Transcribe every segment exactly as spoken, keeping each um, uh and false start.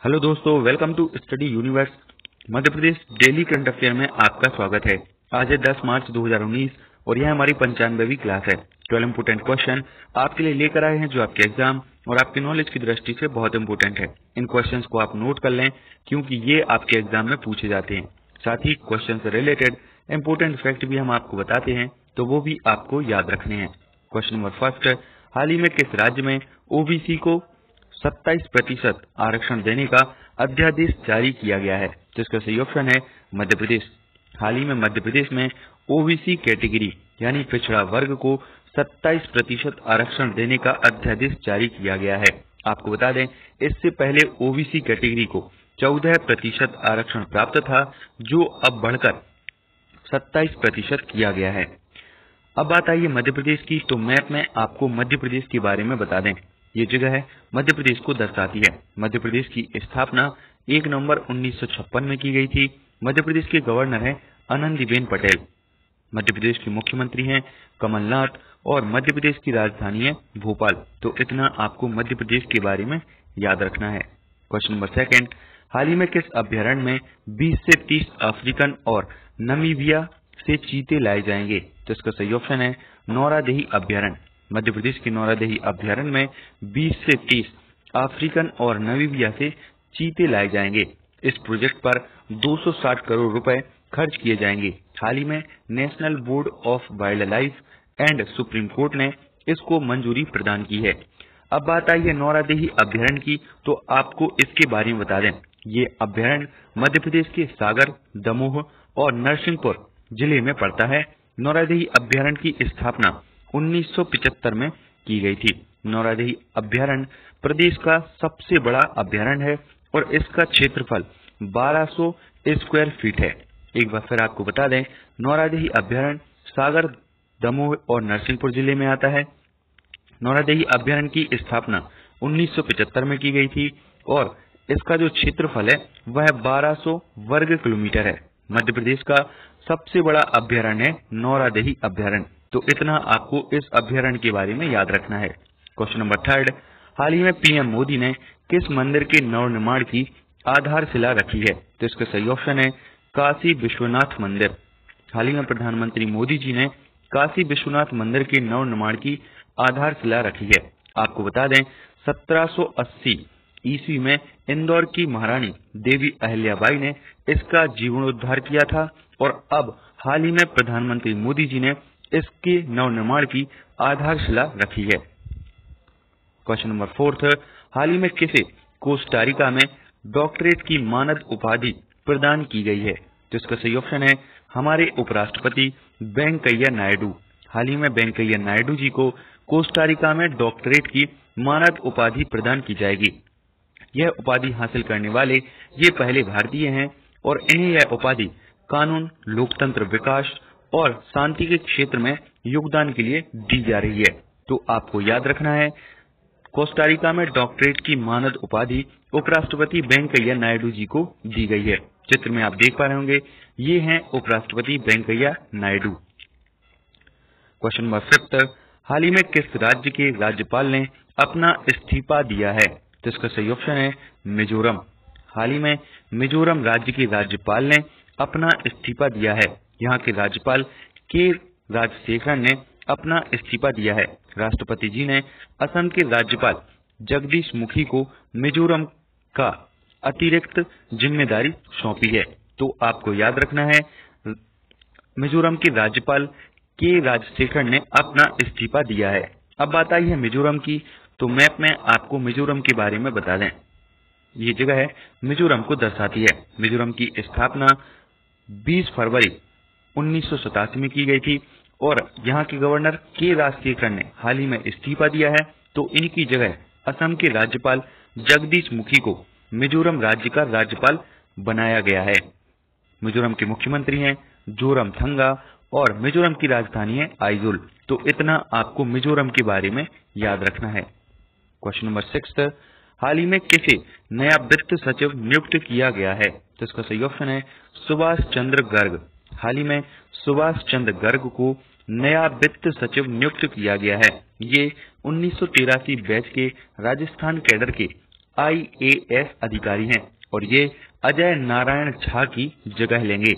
Hello दोस्तों, welcome to Study Universe Madhya Pradesh daily current affair में आपका स्वागत है। आज है दस मार्च दो हज़ार उन्नीस और यह हमारी पंचानवेवीं क्लास है। ट्वेल्व इम्पोर्टेंट क्वेश्चन आपके लिए लेकर आए हैं जो आपके एग्जाम और आपके नॉलेज की दृष्टि से बहुत इंपोर्टेंट है। इन क्वेश्चंस को आप नोट कर लें क्योंकि ये आपके एग्जाम में पूछे जाते हैं। साथ ही क्वेश्चन से रिलेटेड इंपोर्टेंट फैक्ट भी हम आपको बताते हैं तो वो भी आपको याद रखने हैं। क्वेश्चन नंबर फर्स्ट, हाल ही में किस राज्य में ओबीसी को सत्ताईस प्रतिशत आरक्षण देने का अध्यादेश जारी किया गया है? जिसका सही ऑप्शन है मध्य प्रदेश। हाल ही में मध्य प्रदेश में ओबीसी कैटेगरी यानी पिछड़ा वर्ग को सत्ताईस प्रतिशत आरक्षण देने का अध्यादेश जारी किया गया है। आपको बता दें, इससे पहले ओबीसी कैटेगरी को चौदह प्रतिशत आरक्षण प्राप्त था, जो अब बढ़कर सत्ताईस प्रतिशत किया गया है। अब बात आई है मध्य प्रदेश की, तो मैप में आपको मध्य प्रदेश के बारे में बता दें। ये जगह है मध्य प्रदेश को दर्शाती है। मध्य प्रदेश की स्थापना एक नवंबर उन्नीस सौ छप्पन में की गई थी। मध्य प्रदेश के गवर्नर हैं आनंदीबेन पटेल। मध्य प्रदेश के मुख्यमंत्री हैं कमलनाथ और मध्य प्रदेश की राजधानी है भोपाल। तो इतना आपको मध्य प्रदेश के बारे में याद रखना है। क्वेश्चन नंबर सेकंड, हाल ही में किस अभ्यारण्य में बीस से तीस अफ्रीकन और नमीबिया से चीते लाए जाएंगे? तो इसका सही ऑप्शन है नौरादेही अभ्यारण्य। मध्य प्रदेश के नौरादेही अभ्यारण्य में बीस से तीस अफ्रीकन और नमीबिया से चीते लाए जाएंगे। इस प्रोजेक्ट पर दो सौ साठ करोड़ रुपए खर्च किए जाएंगे। हाल ही में National Board of Wildlife and Supreme Court ने इसको मंजूरी प्रदान की है। अब बात आई है नौरादेही अभ्यारण्य की, तो आपको इसके बारे में बता दें। ये अभ्यारण्य मध्य प्रदेश के सागर, दमोह और नरसिंहपुर जिले में पड़ता है। नौरादेही अभ्यारण्य की स्थापना उन्नीस सौ पचहत्तर में की गई थी। नौरादेही अभ्यारण्य प्रदेश का सबसे बड़ा अभ्यारण्य है और इसका क्षेत्रफल बारह सौ स्क्वायर फीट है। एक बार फिर आपको बता दें, नौरादेही अभ्यारण्य सागर, दमोह और नरसिंहपुर जिले में आता है। नौरादेही अभ्यारण्य की स्थापना उन्नीस सौ पचहत्तर में की गई थी और इसका जो क्षेत्रफल है वह बारह सौ वर्ग किलोमीटर है। मध्य प्रदेश का सबसे बड़ा अभ्यारण्य है नौरादेही अभ्यारण्य। तो इतना आपको इस अभ्यारण्य के बारे में याद रखना है। क्वेश्चन नंबर थर्ड, हाल ही में पीएम मोदी ने किस मंदिर के नवनिर्माण की आधारशिला रखी है? तो इसका सही ऑप्शन है काशी विश्वनाथ मंदिर। हाल ही में प्रधानमंत्री मोदी जी ने काशी विश्वनाथ मंदिर के नवनिर्माण की आधारशिला रखी है। आपको बता दें, सत्रह सौ अस्सी ईस्वी में इंदौर की महारानी देवी अहिल्याबाई ने इसका जीर्णोद्धार किया था और अब हाल ही में प्रधानमंत्री मोदी जी ने इसके नवनिर्माण की आधारशिला रखी है। क्वेश्चन नंबर फोर्थ, हाल ही में किसे कोस्टारिका में डॉक्टरेट की मानद उपाधि प्रदान की गई है? तो इसका सही ऑप्शन है हमारे उपराष्ट्रपति वेंकैया नायडू। हाल ही में वेंकैया नायडू जी को कोस्टारिका में डॉक्टरेट की मानद उपाधि प्रदान की जाएगी। यह उपाधि हासिल करने वाले ये पहले भारतीय हैं और इन्हें यह उपाधि कानून, लोकतंत्र, विकास और शांति के क्षेत्र में योगदान के लिए दी जा रही है। तो आपको याद रखना है, कोस्टारिका में डॉक्टरेट की मानद उपाधि उपराष्ट्रपति वेंकैया नायडू जी को दी गई है। चित्र में आप देख पा रहे होंगे, ये हैं उपराष्ट्रपति Venkaiah Naidu. Question number fifth, हाल ही में किस राज्य के राज्यपाल ने अपना इस्तीफा दिया है? तो इसका सही ऑप्शन है मिजोरम। हाल ही में मिजोरम राज्य के राज्यपाल ने अपना इस्तीफा दिया है। यहाँ के राज्यपाल के राजशेखरन ने अपना इस्तीफा दिया है। राष्ट्रपति जी ने असम के राज्यपाल जगदीश मुखी को मिजोरम का अतिरिक्त जिम्मेदारी सौंपी है। तो आपको याद रखना है, मिजोरम के राज्यपाल के राजशेखरन ने अपना इस्तीफा दिया है। अब बात आई है मिजोरम की, तो मैप में आपको मिजोरम के बारे में बता दें। ये जगह है मिजोरम को दर्शाती है। मिजोरम की स्थापना बीस फरवरी उन्नीस सौ सतासी में की गई थी और यहाँ के गवर्नर के राजशेखरन ने हाल ही में इस्तीफा दिया है। तो इनकी जगह असम के राज्यपाल जगदीश मुखी को मिजोरम राज्य का राज्यपाल बनाया गया है। मिजोरम के मुख्यमंत्री हैं जोरामथंगा और मिजोरम की राजधानी है आइजोल। तो इतना आपको मिजोरम के बारे में याद रखना है। क्वेश्चन नंबर सिक्स, हाल ही में किसे नया वित्त सचिव नियुक्त किया गया है? तो इसका सही ऑप्शन है सुभाष चंद्र गर्ग। हाल ही में सुभाष चंद्र गर्ग को नया वित्त सचिव नियुक्त किया गया है। ये उन्नीस सौ तिरासी बैच के राजस्थान कैडर के आई ए एस अधिकारी हैं और ये अजय नारायण झा की जगह लेंगे।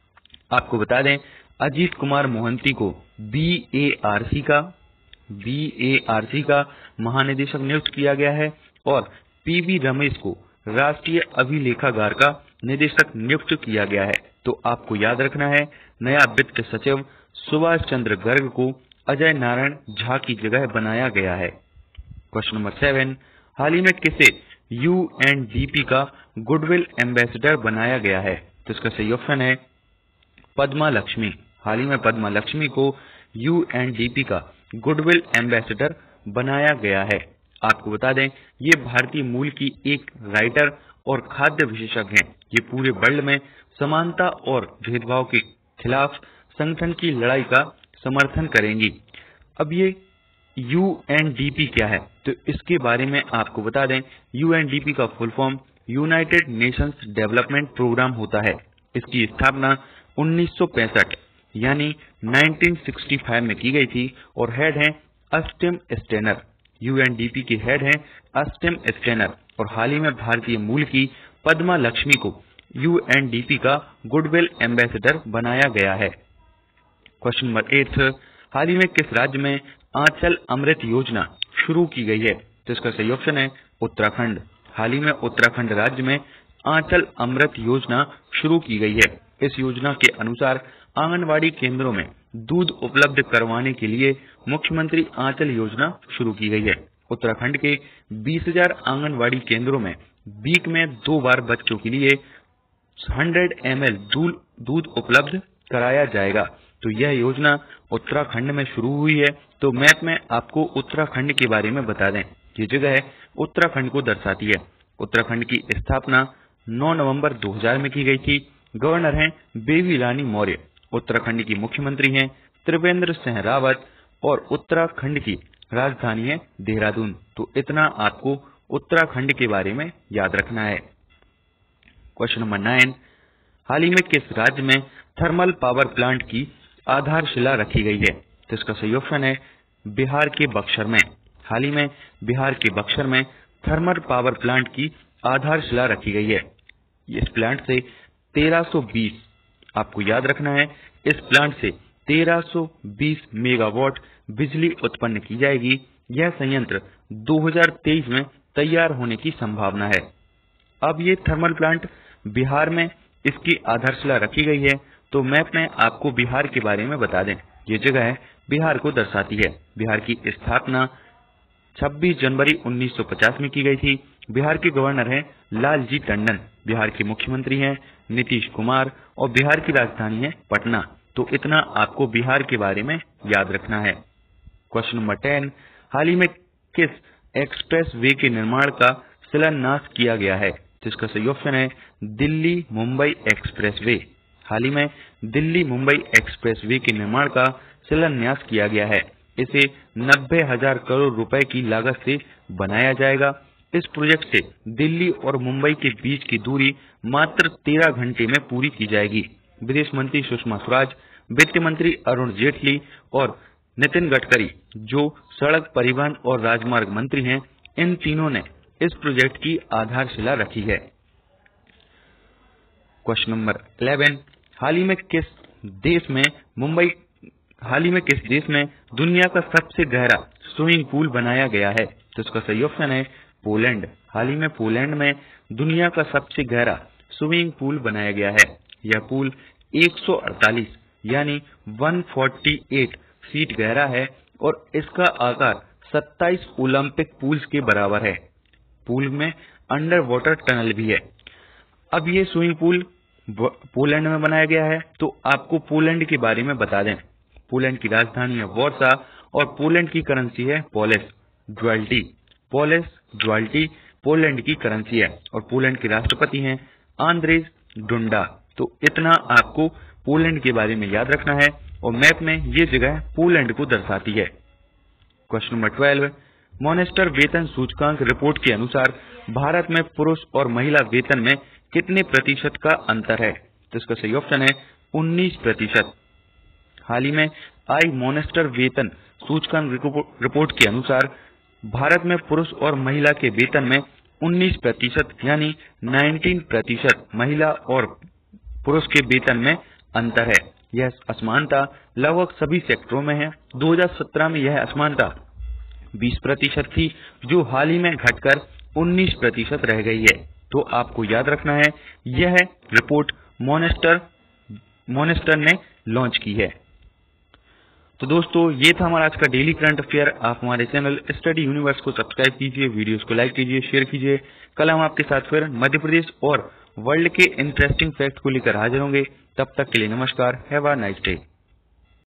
आपको बता दें, अजीत कुमार मोहंती को बी ए आर सी का बी ए आर सी का महानिदेशक नियुक्त किया गया है और पी वी रमेश को राष्ट्रीय अभिलेखागार का निदेशक नियुक्त किया गया है। तो आपको याद रखना है, नया वित्त सचिव सुभाष चंद्र गर्ग को अजय नारायण झा की जगह बनाया गया है। क्वेश्चन नंबर सेवन, हाल ही में किसे यू एन डी पी का गुडविल एम्बेसडर बनाया गया है? तो इसका सही ऑप्शन है पद्मा लक्ष्मी। हाल ही में पद्मा लक्ष्मी को यू एन डी पी का गुडविल एम्बेसडर बनाया गया है। आपको बता दें, ये भारतीय मूल की एक राइटर और खाद्य विशेषज्ञ हैं। ये पूरे वर्ल्ड में समानता और भेदभाव के खिलाफ संगठन की लड़ाई का समर्थन करेंगी। अब ये यू एन डी पी क्या है? तो इसके बारे में आपको बता दें, यू एन डी पी का full form United Nations Development Programme होता है। इसकी स्थापना उन्नीस सौ पैंसठ यानी उन्नीस सौ पैंसठ में की गई थी और हेड हैं Achim Steiner. U N D P के हेड हैं अस्टिम स्टेनर और हाल ही में भारतीय मूल की पद्मा लक्ष्मी को यू एन डी पी का गुडविल एम्बेसडर बनाया गया है। क्वेश्चन नंबर एट, हाल ही में किस राज्य में आंचल अमृत योजना शुरू की गई है? तो इसका सही ऑप्शन है उत्तराखंड। हाल ही में उत्तराखंड राज्य में आंचल अमृत योजना शुरू की गई है। इस योजना के अनुसार आंगनवाड़ी केंद्रों में दूध उपलब्ध करवाने के लिए मुख्यमंत्री आंचल योजना शुरू की गई है। उत्तराखंड के बीस हजार आंगनवाड़ी केंद्रों में वीक में दो बार बच्चों के लिए सौ एम एल दूध उपलब्ध कराया जाएगा। तो यह योजना उत्तराखंड में शुरू हुई है। तो मैप में आपको उत्तराखंड के बारे में बता दें, ये जगह उत्तराखंड को दर्शाती है। उत्तराखंड की स्थापना नौ नवंबर दो हज़ार में की गई थी। गवर्नर हैं बेबी रानी मौर्य। उत्तराखंड की मुख्यमंत्री हैं त्रिवेंद्र सिंह रावत और उत्तराखंड की राजधानी है देहरादून। तो इतना आपको उत्तराखंड के बारे में याद रखना है। क्वेश्चन नंबर नाइन, हाल ही में किस राज्य में थर्मल पावर प्लांट की आधारशिला रखी गई है? तो इसका सही ऑप्शन है बिहार के बक्सर में। हाल ही में बिहार के बक्सर में थर्मल पावर प्लांट की आधारशिला रखी गई है। इस प्लांट से तेरह सौ बीस, आपको याद रखना है, इस प्लांट से तेरह सौ बीस मेगावाट बिजली उत्पन्न की जाएगी। यह संयंत्र दो हज़ार तेईस में तैयार होने की संभावना है। अब ये थर्मल प्लांट बिहार में इसकी आधारशिला रखी गई है। तो मैप में आपको बिहार के बारे में बता दें, ये जगह है बिहार को दर्शाती है। बिहार की स्थापना छब्बीस जनवरी उन्नीस सौ पचास में की गई थी। बिहार के गवर्नर हैं लालजी टंडन। बिहार के मुख्यमंत्री हैं नीतीश कुमार और बिहार की राजधानी है पटना। तो इतना आपको बिहार के बारे में याद रखना है। क्वेश्चन नंबर टेन, हाल ही में किस एक्सप्रेस वे के निर्माण का शिलान्यास किया गया है? तो इसका सही ऑप्शन है दिल्ली मुंबई एक्सप्रेस वे। हाल ही में दिल्ली मुंबई एक्सप्रेस वे के निर्माण का शिलान्यास किया गया है। इसे नब्बे हजार करोड़ रुपए की लागत से बनाया जाएगा। इस प्रोजेक्ट से दिल्ली और मुंबई के बीच की दूरी मात्र तेरह घंटे में पूरी की जाएगी। विदेश मंत्री सुषमा स्वराज, वित्त मंत्री अरुण जेटली और नितिन गडकरी, जो सड़क परिवहन और राजमार्ग मंत्री हैं, इन तीनों ने इस प्रोजेक्ट की आधारशिला रखी है। क्वेश्चन नंबर इलेवन, हाल ही में किस देश में मुंबई हाल ही में किस देश में दुनिया का सबसे गहरा स्विमिंग पूल बनाया गया है? तो इसका सही ऑप्शन है पोलैंड। हाल ही में पोलैंड में दुनिया का सबसे गहरा स्विमिंग पूल बनाया गया है। यह पूल एक सौ अड़तालीस यानी एक सौ अड़तालीस फीट गहरा है और इसका आकार सत्ताईस ओलंपिक पूल्स के बराबर है। पूल में अंडर वाटर टनल भी है। अब ये स्विमिंग पूल पोलैंड में बनाया गया है। तो आपको पोलैंड के बारे में बता दें, पोलैंड की राजधानी है वॉर्सा और पोलैंड की करेंसी है Polish zloty. Polish zloty Poland की करेंसी है और पोलैंड के राष्ट्रपति हैं आंद्रेज डुंडा। तो इतना आपको पोलैंड के बारे में याद रखना है और मैप में ये जगह पोलैंड को दर्शाती है। क्वेश्चन नंबर ट्वेल्व, मॉनेस्टर वेतन सूचकांक रिपोर्ट के अनुसार भारत में पुरुष और महिला वेतन में कितने प्रतिशत का अंतर है? तो इसका सही ऑप्शन है उन्नीस प्रतिशत। हाल ही में आई मॉनेस्टर वेतन सूचकांक रिपोर्ट के अनुसार भारत में पुरुष और महिला के वेतन में उन्नीस प्रतिशत यानी उन्नीस प्रतिशत महिला और पुरुष के वेतन में अंतर है। यह असमानता लगभग सभी सेक्टरों में है। दो हज़ार सत्रह में यह असमानता बीस प्रतिशत थी, जो हाल ही में घटकर उन्नीस प्रतिशत रह गई है। तो आपको याद रखना है, यह रिपोर्ट मॉनेस्टर मॉनेस्टर ने लॉन्च की है। तो दोस्तों, ये था हमारा आज का डेली करंट अफेयर। आप हमारे चैनल स्टडी यूनिवर्स को सब्सक्राइब कीजिए, वीडियोस को लाइक कीजिए, शेयर कीजिए। कल हम आपके साथ फिर मध्य प्रदेश और वर्ल्ड के इंटरेस्टिंग फैक्ट को लेकर हाजिर होंगे। तब तक के लिए नमस्कार। Have a nice day.